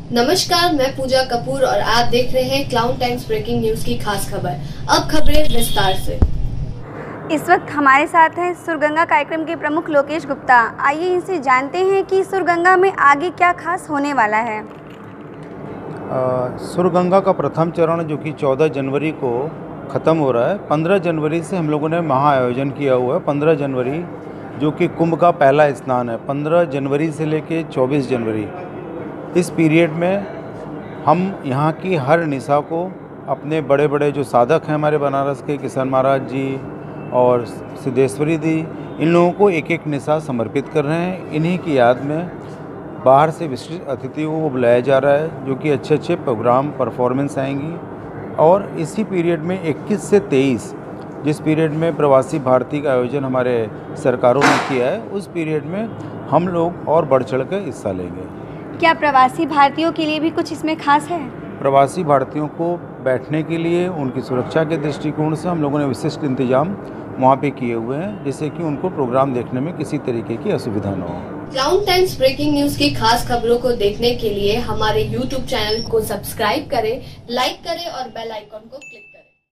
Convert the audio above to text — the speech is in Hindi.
नमस्कार, मैं पूजा कपूर और आप देख रहे हैं क्लाउन टाइम्स ब्रेकिंग न्यूज की खास खबर। अब खबरें विस्तार से। इस वक्त हमारे साथ हैं सुरगंगा कार्यक्रम के प्रमुख लोकेश गुप्ता। आइए इनसे जानते हैं कि सुरगंगा में आगे क्या खास होने वाला है। सुरगंगा का प्रथम चरण जो कि 14 जनवरी को ख़त्म हो रहा है, 15 जनवरी से हम लोगों ने महाआयोजन किया हुआ है। 15 जनवरी जो कि कुंभ का पहला स्नान है, 15 जनवरी से लेके 24 जनवरी, इस पीरियड में हम यहाँ की हर निशा को अपने बड़े बड़े जो साधक हैं हमारे बनारस के, किशन महाराज जी और सिद्धेश्वरी दी, इन लोगों को एक एक निशा समर्पित कर रहे हैं। इन्हीं की याद में बाहर से विशिष्ट अतिथियों को बुलाया जा रहा है, जो कि अच्छे अच्छे प्रोग्राम परफॉर्मेंस आएंगी। और इसी पीरियड में 21 से 23, जिस पीरियड में प्रवासी भारतीय का आयोजन हमारे सरकारों ने किया है, उस पीरियड में हम लोग और बढ़ चढ़ कर हिस्सा लेंगे। क्या प्रवासी भारतीयों के लिए भी कुछ इसमें खास है? प्रवासी भारतीयों को बैठने के लिए उनकी सुरक्षा के दृष्टिकोण से हम लोगों ने विशिष्ट इंतजाम वहाँ पे किए हुए हैं, जिससे कि उनको प्रोग्राम देखने में किसी तरीके की असुविधा न हो। क्लाउन टाइम्स ब्रेकिंग न्यूज की खास खबरों को देखने के लिए हमारे YouTube चैनल को सब्सक्राइब करें, लाइक करें और बेल आइकॉन को क्लिक करें।